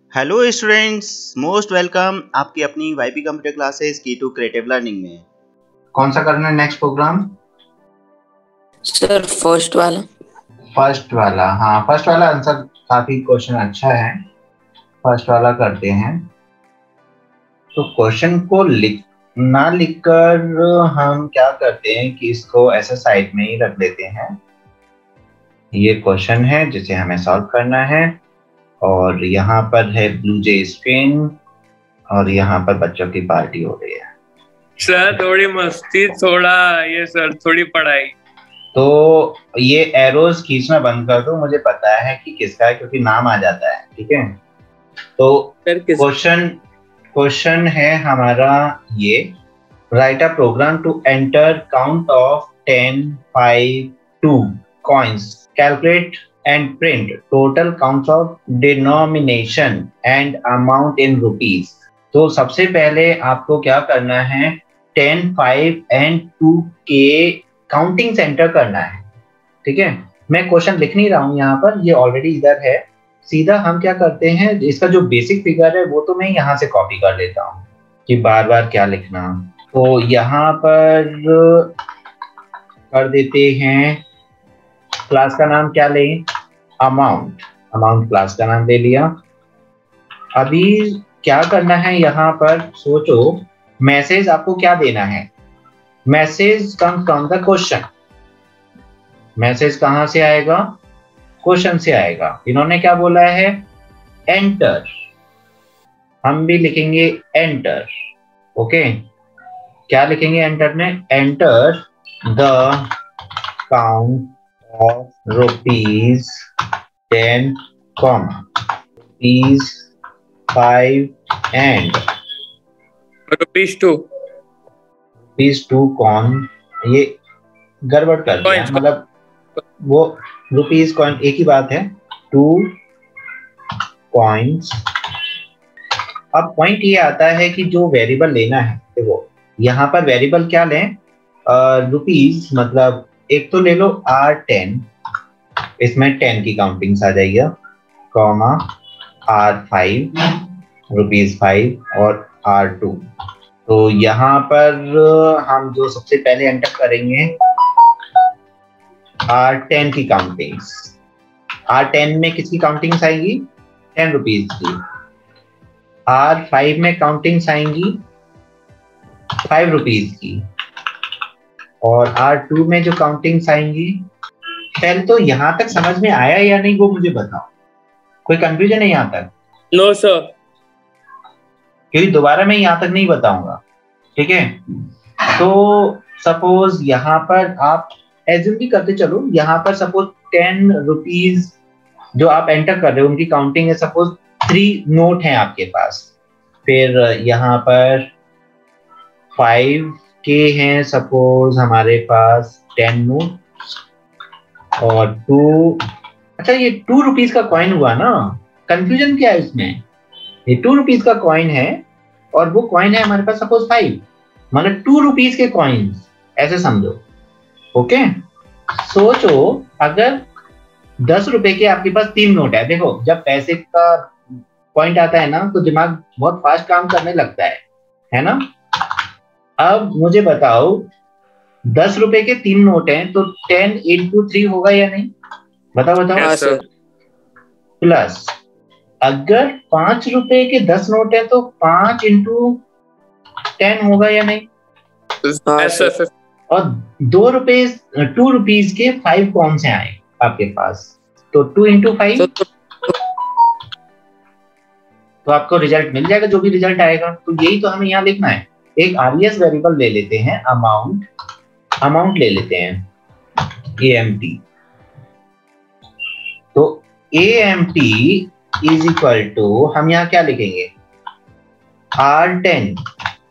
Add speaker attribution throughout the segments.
Speaker 1: Hello students, most welcome आपकी अपनी Y P computer classes की टू क्रिएटिव लर्निंग में।
Speaker 2: कौन सा करना है नेक्स्ट प्रोग्राम?
Speaker 3: सर फर्स्ट वाला।
Speaker 2: फर्स्ट वाला, हाँ फर्स्ट वाला आंसर काफी क्वेश्चन अच्छा है। फर्स्ट वाला करते हैं। तो क्वेश्चन को लिखकर हम क्या करते हैं कि इसको ऐसे साइड में ही रख देते हैं। ये क्वेश्चन है जिसे हमें सॉल्व करना है और यहाँ पर है ब्लू जे स्क्रीन और यहाँ पर बच्चों की पार्टी हो रही है।
Speaker 4: सर थोड़ी मस्ती, थोड़ा ये सर थोड़ी पढ़ाई।
Speaker 2: तो ये एरोज खींचना बंद कर दो, मुझे पता है कि किसका है क्योंकि नाम आ जाता है। ठीक है, तो क्वेश्चन है हमारा ये, write a program to enter count of 10, 5, 2 coins, calculate and print total counts of denomination and amount in rupees। तो सबसे पहले आपको क्या करना है, 10, 5 and 2 के काउंटिंग सेंटर करना है। ठीक है, मैं क्वेश्चन लिख नहीं रहा हूं यहाँ पर, ये ऑलरेडी इधर है। सीधा हम क्या करते हैं, इसका जो बेसिक फिगर है वो तो मैं यहाँ से कॉपी कर लेता हूँ कि बार बार क्या लिखना। तो यहाँ पर कर देते हैं, क्लास का नाम क्या लें, अमाउंट। अमाउंट क्लास का नाम ले लिया। अभी क्या करना है यहाँ पर, सोचो मैसेज आपको क्या देना है। Message come from the question. Message कहां से आएगा, क्वेश्चन से आएगा। इन्होंने क्या बोला है, एंटर। हम भी लिखेंगे एंटर। ओके, क्या लिखेंगे एंटर में, enter the count of rupees 10, rupees 5 and
Speaker 4: rupees 2।
Speaker 2: Rupees 2 कौन, ये गड़बड़ कर दिया, मतलब वो रुपीज कॉइन एक ही बात है, 2 कॉइन्स। अब पॉइंट ये आता है कि जो वेरिएबल लेना है, देखो यहाँ पर वेरिएबल क्या लें, रुपीज, मतलब एक तो ले लो R10, इसमें 10 की काउंटिंग्स आ जाएगी, कॉमा R5, रुपीज 5 और R2। तो यहाँ पर हम जो सबसे पहले एंटर करेंगे R10 की काउंटिंग्स। R10 में किसकी काउंटिंग्स आएंगी, 10 रुपीज की। R5 में काउंटिंग्स आएंगी 5 रुपीज की और R2 में जो काउंटिंग्स आएंगी। पहले तो यहाँ तक समझ में आया या नहीं वो मुझे बताओ, कोई कंफ्यूजन है यहाँ तक?
Speaker 4: नो सर,
Speaker 2: क्योंकि दोबारा मैं यहाँ तक नहीं बताऊंगा। ठीक है, तो सपोज यहाँ पर आप एज्यूम भी करते चलो, यहाँ पर सपोज 10 रुपीज जो आप एंटर कर रहे हो उनकी काउंटिंग है, सपोज 3 नोट हैं आपके पास। फिर यहाँ पर 5 के हैं सपोज हमारे पास 10 नोट और 2, अच्छा ये 2 रुपीज का कॉइन हुआ ना, कंफ्यूजन क्या है इसमें, ये 2 रुपीज का कॉइन है और वो कॉइन है हमारे पास सपोज 5, मतलब 2 रुपीज के कॉइन्स, ऐसे समझो। ओके, सोचो अगर 10 रुपए के आपके पास 3 नोट है। देखो जब पैसे का पॉइंट आता है ना तो दिमाग बहुत फास्ट काम करने लगता है ना। अब मुझे बताओ 10 रुपए के 3 नोट हैं तो 10 into 3 होगा या नहीं, बताओ बताओ।
Speaker 4: yes, sir.
Speaker 2: प्लस अगर 5 रुपए के 10 नोट है तो 5 into 10 होगा या नहीं।
Speaker 4: yes, sir.
Speaker 2: और 2 रुपीज के 5 कौन से आए आपके पास, तो 2 into 5 तो आपको रिजल्ट मिल जाएगा, जो भी रिजल्ट आएगा। तो यही तो हमें यहाँ लिखना है। एक आरईएस वेरिएबल ले लेते हैं, अमाउंट ले लेते हैं, AMT। तो AMT इज इक्वल टू, हम यहाँ क्या लिखेंगे, R10,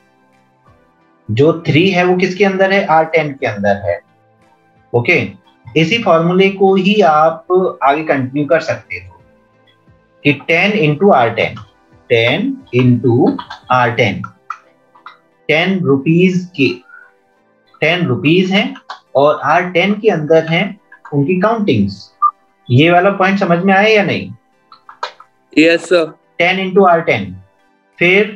Speaker 2: जो 3 है वो किसके अंदर है, R10 के अंदर है। ओके, इसी फॉर्मूले को ही आप आगे कंटिन्यू कर सकते हो कि 10 into R10, 10 into R10, 10 rupees के 10 रुपीज हैं और R10 के अंदर हैं उनकी काउंटिंग्स। ये वाला पॉइंट समझ में आया या नहीं?
Speaker 4: Yes sir.
Speaker 2: 10 इंटू R10, फिर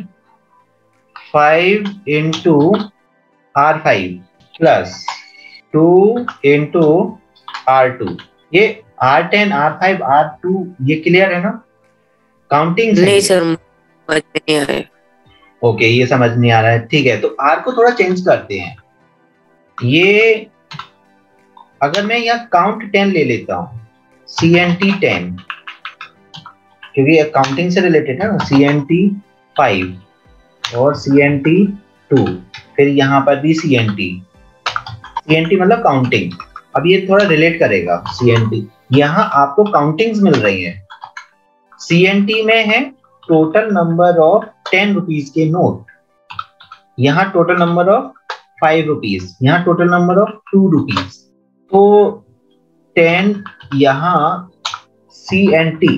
Speaker 2: 5 into R5 plus 2 into R2। ये R10, R5, R2 ये क्लियर है ना? काउंटिंग
Speaker 3: नहीं सर, समझ में नहीं आया।
Speaker 2: ओके, ये समझ नहीं आ रहा है, ठीक है। तो R को थोड़ा चेंज करते हैं। ये अगर मैं यहाँ काउंट 10 ले लेता हूँ, CNT 10, क्योंकि अकाउंटिंग से रिलेटेड है ना, CNT 5 और CNT 2, फिर यहाँ पर भी CNT मतलब काउंटिंग। अब ये थोड़ा रिलेट करेगा CNT। यहाँ आपको काउंटिंग्स मिल रही है। CNT में है टोटल नंबर ऑफ 10 रुपीज के नोट, यहाँ टोटल नंबर ऑफ 5 रुपीज, यहाँ टोटल नंबर ऑफ 2 रुपीज। तो 10 यहाँ CNT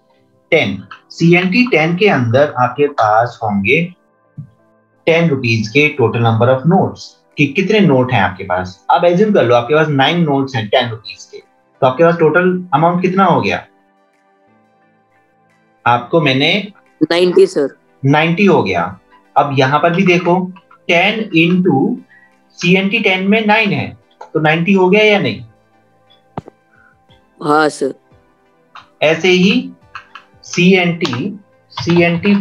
Speaker 2: 10 के अंदर आपके पास होंगे 10 रुपीज के टोटल नंबर ऑफ नोट्स। कि कितने नोट हैं आपके पास? आप एज्यूम कर लो आपके पास 9 नोट्स हैं 10 रुपीज के, तो आपके पास टोटल अमाउंट कितना हो गया? आपको मैंने
Speaker 3: 90 सर।
Speaker 2: 90 हो गया। अब यहाँ पर भी देखो 10 इंटू CNT 10 में 9 है, तो 90 हो गया या नहीं?
Speaker 3: हाँ सर।
Speaker 2: ऐसे ही CNT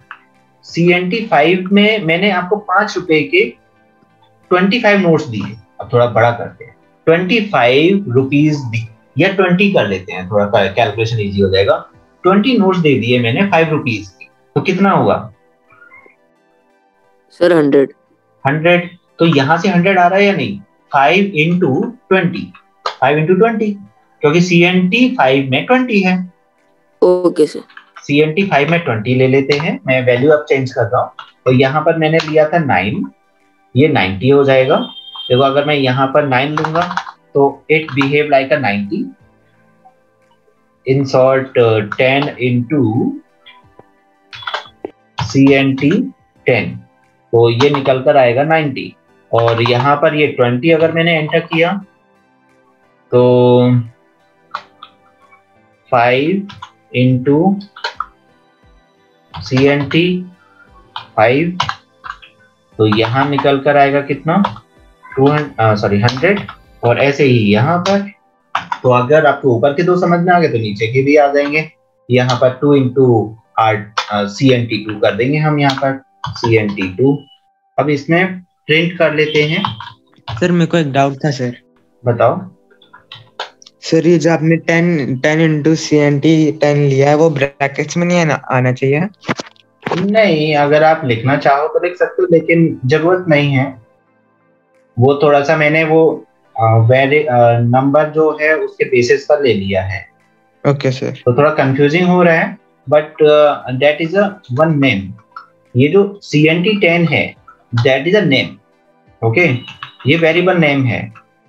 Speaker 2: 5 में मैंने आपको 5 रुपए के 25 नोट्स दिए। अब थोड़ा बड़ा करते हैं, 25 रुपीज या 20 कर लेते हैं, थोड़ा कैलकुलेशन इजी हो जाएगा। 20 नोट्स दे दिए मैंने 5 रुपीज की, तो कितना हुआ
Speaker 3: सर? 100।
Speaker 2: तो यहाँ से 100 आ रहा है या नहीं? 5 इंटू 20, क्योंकि CNT 5 में 20 है।
Speaker 3: Okay sir.
Speaker 2: CNT 5 में 20 ले लेते हैं, मैं वैल्यू अब चेंज कर रहा हूँ। तो यहाँ पर मैंने लिया था 9, ये 90 हो जाएगा। देखो अगर मैं यहाँ पर 9 लूंगा तो it behave like a 90। In short 10 into CNT 10, तो ये निकल कर आएगा 90। और यहाँ पर ये 20 अगर मैंने एंटर किया तो 5 इंटू CNT 5, तो यहाँ निकल कर आएगा कितना? 100। और ऐसे ही यहाँ पर, तो अगर आपको ऊपर के दो समझ में आ गए तो नीचे के भी आ जाएंगे। यहाँ पर 2 इंटू CNT 2 कर देंगे हम, यहाँ पर CNT 2। अब इसमें प्रिंट कर लेते हैं।
Speaker 5: सर मेरे को एक डाउट था सर।
Speaker 2: बताओ
Speaker 5: सर, ये जो आपने 10 इंटू CNT 10 लिया है वो ब्रैकेट्स में नहीं आना चाहिए?
Speaker 2: नहीं, अगर आप लिखना चाहो तो लिख सकते हो, लेकिन जरूरत नहीं है। वो थोड़ा सा मैंने वो नंबर जो है उसके बेसिस पर ले लिया है।
Speaker 5: Okay sir.
Speaker 2: तो थोड़ा कंफ्यूजिंग हो रहा है, but that is a one name. ये जो CNT 10 है that is a name, okay, ये वेरिएबल नेम है।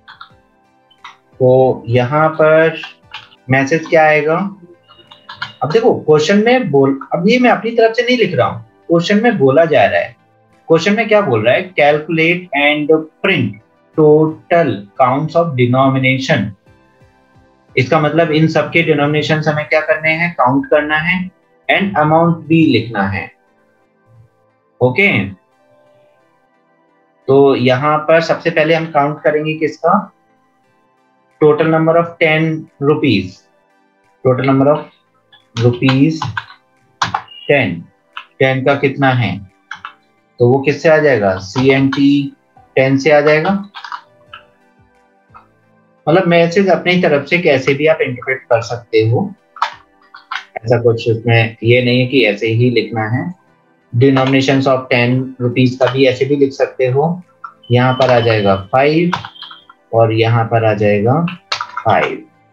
Speaker 2: तो यहाँ पर मैसेज क्या आएगा? अब देखो क्वेश्चन में अब ये मैं अपनी तरफ से नहीं लिख रहा हूँ, क्वेश्चन में बोला जा रहा है। क्वेश्चन में क्या बोल रहा है? Calculate and print total counts of denomination. इसका मतलब इन सबके डिनोमिनेशन हमें क्या करने हैं? काउंट करना है, एंड अमाउंट भी लिखना है। ओके, तो यहाँ पर सबसे पहले हम काउंट करेंगे किसका? Total number of 10 rupees. Total number of rupees 10 का कितना है? तो वो किससे आ जाएगा? CNT 10 से आ जाएगा। मतलब मैसेज अपनी तरफ से कैसे भी आप इंटरप्रेट कर सकते हो, ऐसा कुछ उसमें ये नहीं है कि ऐसे ही लिखना है। डिनोमिनेशंस ऑफ 10 रुपीज का भी ऐसे भी लिख सकते हो। यहाँ पर आ जाएगा 5 और यहाँ पर आ जाएगा 5,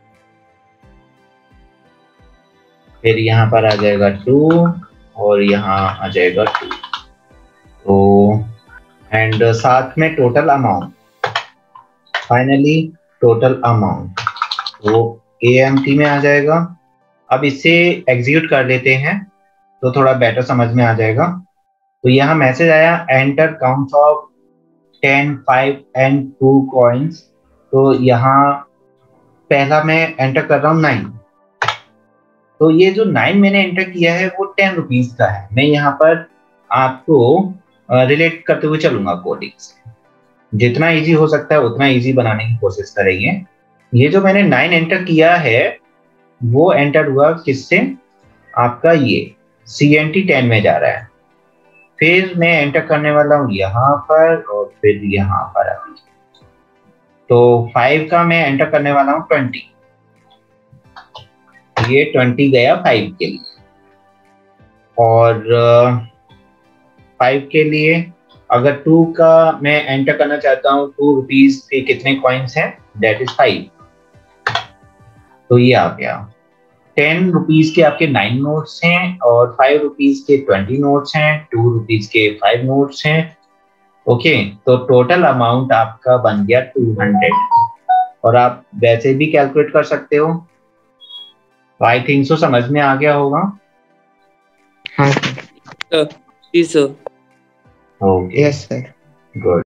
Speaker 2: फिर यहाँ पर आ जाएगा 2 और यहाँ आ जाएगा 2। तो एंड साथ में total amount, finally total amount वो AMT में आ जाएगा। अब इसे एग्जीक्यूट कर लेते हैं तो थोड़ा बेटर समझ में आ जाएगा। तो यहाँ मैसेज आया enter counts of 10, 5 and 2 coins. तो यहाँ पहला मैं एंटर कर रहा हूँ 9, तो ये जो 9 मैंने एंटर किया है वो 10 रुपीज का है। मैं यहाँ पर आपको रिलेट करते हुए चलूंगा कोडिंग से, जितना इजी हो सकता है उतना इजी बनाने की कोशिश करेंगे। ये जो मैंने 9 एंटर किया है वो एंटर हुआ किससे, आपका ये CNT 10 में जा रहा है। फिर मैं एंटर करने वाला हूँ यहाँ पर और फिर यहाँ पर अभी। तो 5 का मैं एंटर करने वाला हूँ 20, ये 20 गया 5 के लिए। और 5 के लिए अगर 2 का मैं एंटर करना चाहता हूँ, 2 रुपीज के कितने कॉइन्स हैं, दैट इज 5। तो ये आ गया। 10 रुपीज के आपके 9 नोट्स हैं और 5 रुपीज के 20 नोट्स हैं, 2 रुपीज के 5 नोट्स हैं। ओके, तो टोटल अमाउंट आपका बन गया 200। और आप वैसे भी कैलकुलेट कर सकते हो। आई थिंक सो समझ में आ गया होगा।
Speaker 5: हाँ
Speaker 3: जी सर।
Speaker 2: Okay,
Speaker 5: yes sir.
Speaker 2: गुड।